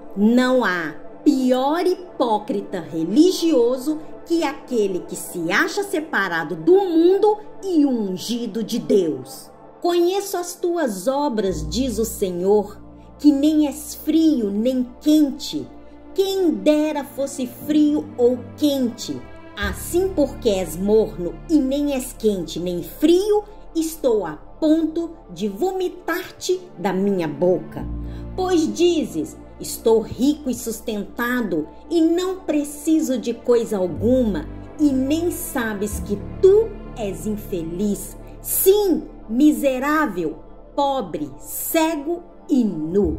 Não há pior hipócrita religioso que aquele que se acha separado do mundo e ungido de Deus. Conheço as tuas obras, diz o Senhor, que nem és frio nem quente. Quem dera fosse frio ou quente. Assim, porque és morno e nem és quente nem frio, estou a ponto de vomitar-te da minha boca. Pois dizes: estou rico e sustentado e não preciso de coisa alguma, e nem sabes que tu és infeliz, sim, miserável, pobre, cego e nu.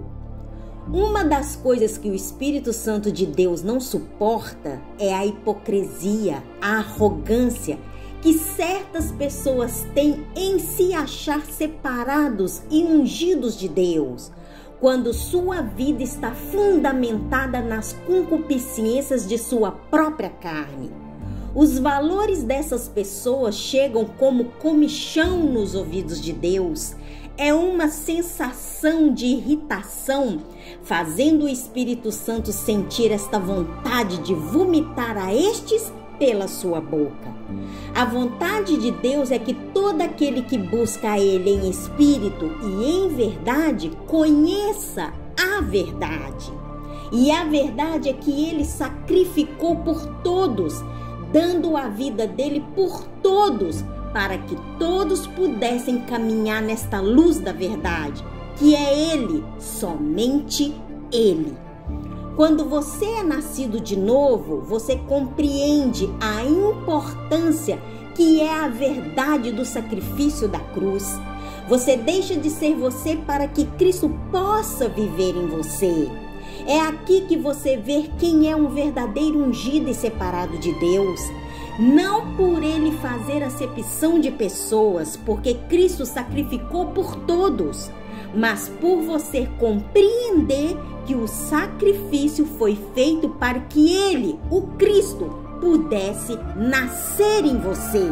Uma das coisas que o Espírito Santo de Deus não suporta é a hipocrisia, a arrogância que certas pessoas têm em se achar separados e ungidos de Deus, quando sua vida está fundamentada nas concupiscências de sua própria carne. Os valores dessas pessoas chegam como comichão nos ouvidos de Deus. É uma sensação de irritação, fazendo o Espírito Santo sentir esta vontade de vomitar a estes pela sua boca. A vontade de Deus é que todo aquele que busca a Ele em espírito e em verdade conheça a verdade. E a verdade é que Ele sacrificou por todos, dando a vida dele por todos, para que todos pudessem caminhar nesta luz da verdade, que é Ele, somente Ele. Quando você é nascido de novo, você compreende a importância que é a verdade do sacrifício da cruz. Você deixa de ser você para que Cristo possa viver em você. É aqui que você vê quem é um verdadeiro ungido e separado de Deus. Não por ele fazer acepção de pessoas, porque Cristo sacrificou por todos, mas por você compreender que o sacrifício foi feito para que ele, o Cristo, pudesse nascer em você.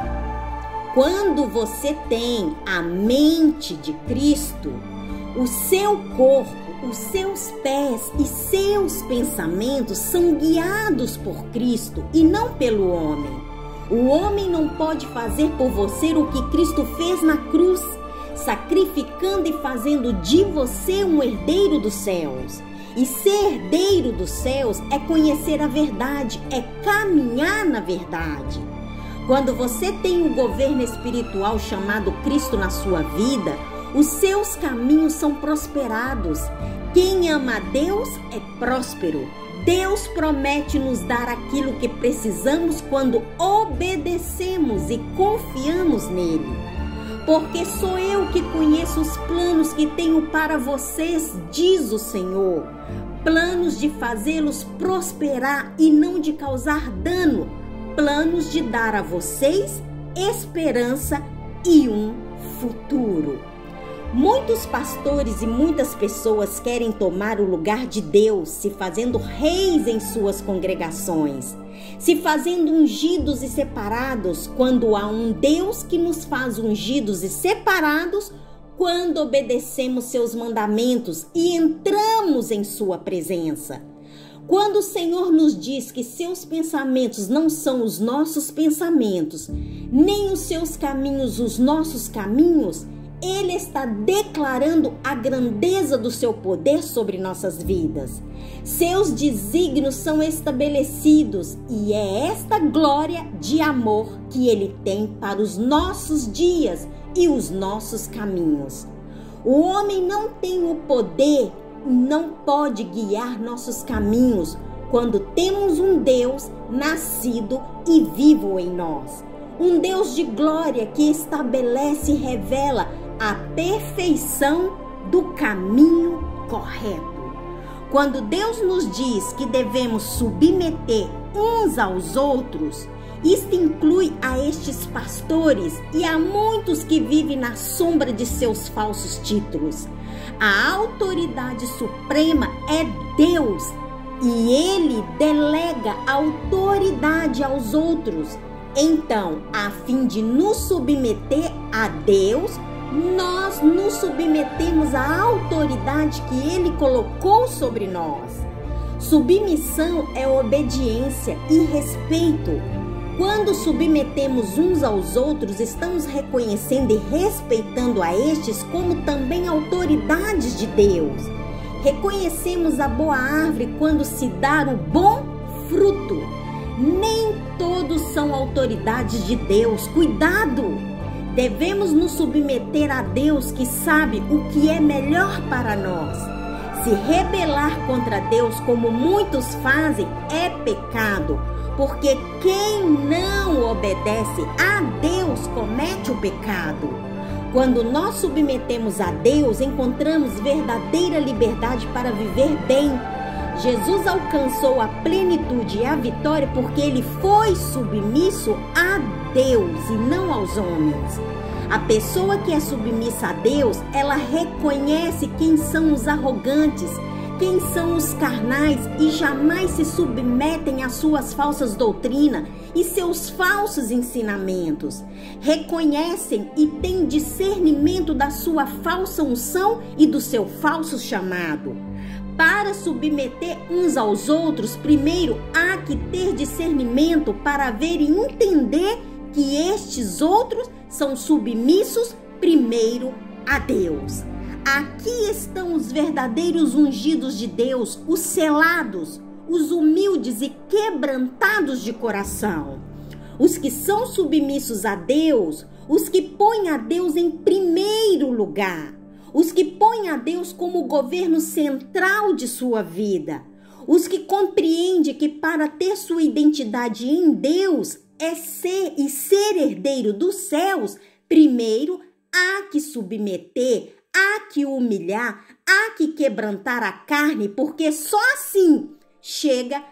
Quando você tem a mente de Cristo, o seu corpo, os seus pés e seus pensamentos são guiados por Cristo e não pelo homem. O homem não pode fazer por você o que Cristo fez na cruz, sacrificando e fazendo de você um herdeiro dos céus. E ser herdeiro dos céus é conhecer a verdade, é caminhar na verdade. Quando você tem um governo espiritual chamado Cristo na sua vida, os seus caminhos são prosperados. Quem ama a Deus é próspero. Deus promete nos dar aquilo que precisamos quando obedecemos e confiamos nele. Porque sou eu que conheço os planos que tenho para vocês, diz o Senhor. Planos de fazê-los prosperar e não de causar dano. Planos de dar a vocês esperança e um futuro. Muitos pastores e muitas pessoas querem tomar o lugar de Deus, se fazendo reis em suas congregações, se fazendo ungidos e separados, quando há um Deus que nos faz ungidos e separados quando obedecemos seus mandamentos e entramos em sua presença. Quando o Senhor nos diz que seus pensamentos não são os nossos pensamentos, nem os seus caminhos os nossos caminhos, Ele está declarando a grandeza do seu poder sobre nossas vidas. Seus desígnios são estabelecidos e é esta glória de amor que Ele tem para os nossos dias e os nossos caminhos. O homem não tem o poder, não pode guiar nossos caminhos quando temos um Deus nascido e vivo em nós. Um Deus de glória que estabelece e revela a perfeição do caminho correto. Quando Deus nos diz que devemos submeter uns aos outros, isto inclui a estes pastores e a muitos que vivem na sombra de seus falsos títulos. A autoridade suprema é Deus e Ele delega autoridade aos outros. Então, a fim de nos submeter a Deus, nós nos submetemos à autoridade que Ele colocou sobre nós. Submissão é obediência e respeito. Quando submetemos uns aos outros, estamos reconhecendo e respeitando a estes como também autoridades de Deus. Reconhecemos a boa árvore quando se dá o bom fruto. Nem todos são autoridades de Deus. Cuidado! Devemos nos submeter a Deus que sabe o que é melhor para nós. Se rebelar contra Deus, como muitos fazem, é pecado, porque quem não obedece a Deus comete o pecado. Quando nós submetemos a Deus, encontramos verdadeira liberdade para viver bem. Jesus alcançou a plenitude e a vitória porque Ele foi submisso a Deus e não aos homens. A pessoa que é submissa a Deus, ela reconhece quem são os arrogantes, quem são os carnais e jamais se submetem às suas falsas doutrinas e seus falsos ensinamentos. Reconhecem e têm discernimento da sua falsa unção e do seu falso chamado. Para submeter uns aos outros, primeiro há que ter discernimento para ver e entender que estes outros são submissos primeiro a Deus. Aqui estão os verdadeiros ungidos de Deus, os selados, os humildes e quebrantados de coração. Os que são submissos a Deus, os que põem a Deus em primeiro lugar. Os que põem a Deus como o governo central de sua vida. Os que compreendem que para ter sua identidade em Deus é ser herdeiro dos céus, primeiro há que submeter, há que humilhar, há que quebrantar a carne, porque só assim chega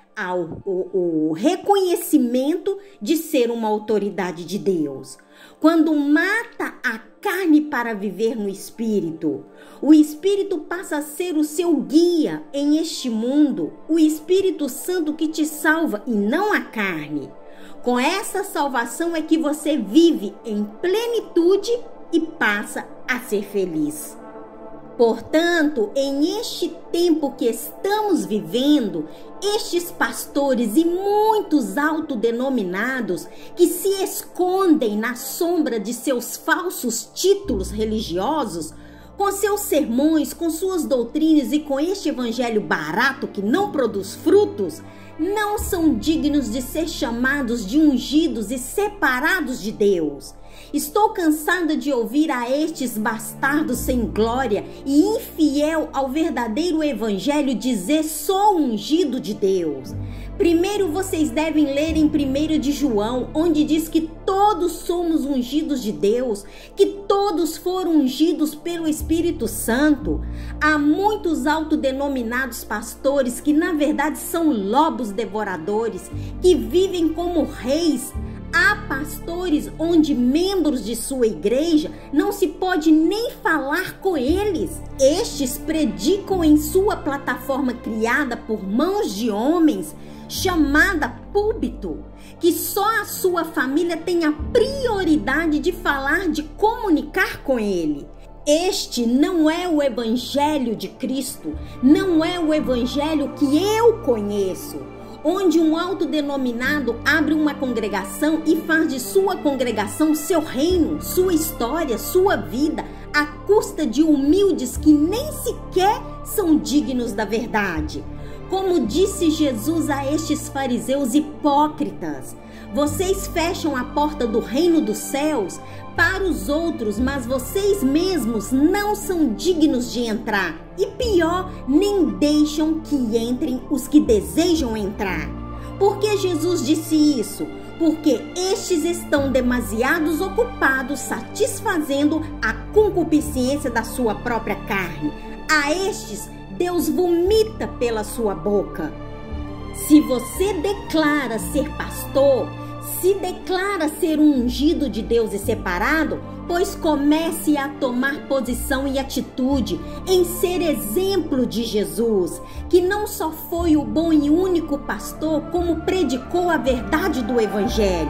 ao reconhecimento de ser uma autoridade de Deus. Quando mata a carne para viver no Espírito, o Espírito passa a ser o seu guia em este mundo, o Espírito Santo que te salva e não a carne. Com essa salvação é que você vive em plenitude e passa a ser feliz. Portanto, em este tempo que estamos vivendo, estes pastores e muitos autodenominados que se escondem na sombra de seus falsos títulos religiosos, com seus sermões, com suas doutrinas e com este evangelho barato que não produz frutos, não são dignos de ser chamados de ungidos e separados de Deus. Estou cansada de ouvir a estes bastardos sem glória e infiel ao verdadeiro evangelho dizer sou ungido de Deus. Primeiro vocês devem ler em 1 de João, onde diz que todos somos ungidos de Deus, que todos foram ungidos pelo Espírito Santo. Há muitos autodenominados pastores que na verdade são lobos devoradores, que vivem como reis. Há pastores onde membros de sua igreja não se pode nem falar com eles. Estes predicam em sua plataforma criada por mãos de homens, chamada púlpito, que só a sua família tem a prioridade de falar, de comunicar com ele. Este não é o evangelho de Cristo, não é o evangelho que eu conheço, onde um autodenominado abre uma congregação e faz de sua congregação seu reino, sua história, sua vida, à custa de humildes que nem sequer são dignos da verdade. Como disse Jesus a estes fariseus hipócritas, vocês fecham a porta do reino dos céus para os outros, mas vocês mesmos não são dignos de entrar. E pior, nem deixam que entrem os que desejam entrar. Por que Jesus disse isso? Porque estes estão demasiados ocupados satisfazendo a concupiscência da sua própria carne. A estes Deus vomita pela sua boca. Se você declara ser pastor, se declara ser um ungido de Deus e separado, pois comece a tomar posição e atitude em ser exemplo de Jesus, que não só foi o bom e único pastor, como predicou a verdade do evangelho.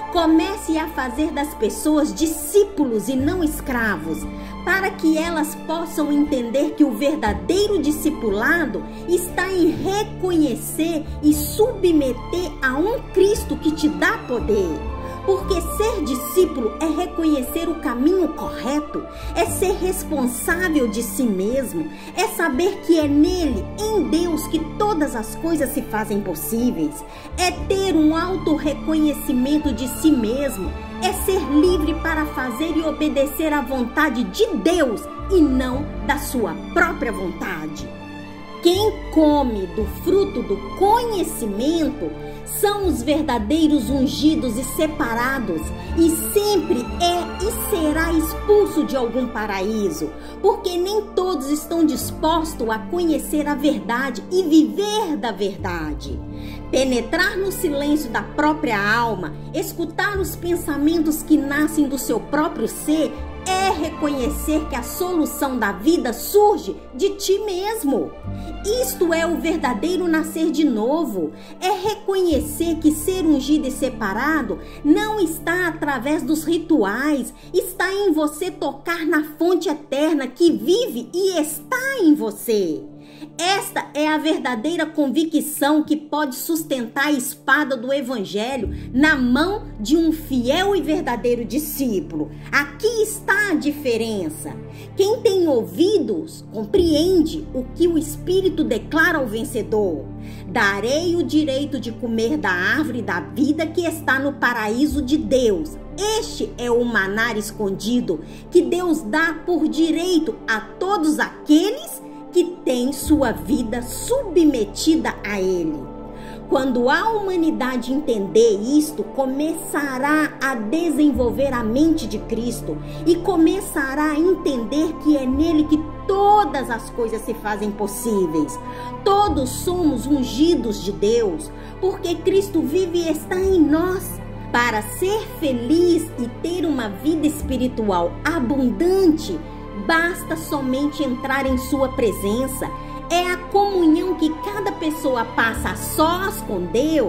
Comece a fazer das pessoas discípulos e não escravos, para que elas possam entender que o verdadeiro discipulado está em reconhecer e submeter a um Cristo que te dá poder. Porque ser discípulo é reconhecer o caminho correto, é ser responsável de si mesmo, é saber que é nele, em Deus, que todas as coisas se fazem possíveis, é ter um auto-reconhecimento de si mesmo, é ser livre para fazer e obedecer à vontade de Deus e não da sua própria vontade. Quem come do fruto do conhecimento são os verdadeiros ungidos e separados, e sempre é e será expulso de algum paraíso, porque nem todos estão dispostos a conhecer a verdade e viver da verdade. Penetrar no silêncio da própria alma, escutar os pensamentos que nascem do seu próprio ser, é reconhecer que a solução da vida surge de ti mesmo. Isto é o verdadeiro nascer de novo. É reconhecer que ser ungido e separado não está através dos rituais, está em você tocar na fonte eterna que vive e está em você. Esta é a verdadeira convicção que pode sustentar a espada do Evangelho na mão de um fiel e verdadeiro discípulo. Aqui está a diferença. Quem tem ouvidos compreende o que o Espírito declara ao vencedor. Darei o direito de comer da árvore da vida que está no paraíso de Deus. Este é o maná escondido que Deus dá por direito a todos aqueles que tem sua vida submetida a Ele. Quando a humanidade entender isto, começará a desenvolver a mente de Cristo e começará a entender que é nele que todas as coisas se fazem possíveis. Todos somos ungidos de Deus, porque Cristo vive e está em nós. Para ser feliz e ter uma vida espiritual abundante, basta somente entrar em sua presença. É a comunhão que cada pessoa passa a sós com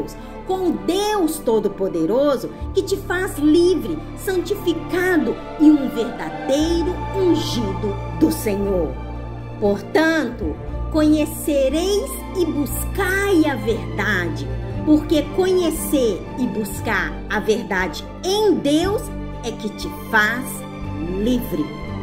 Deus Todo-Poderoso, que te faz livre, santificado e um verdadeiro ungido do Senhor. Portanto, conhecereis e buscai a verdade, porque conhecer e buscar a verdade em Deus é que te faz livre.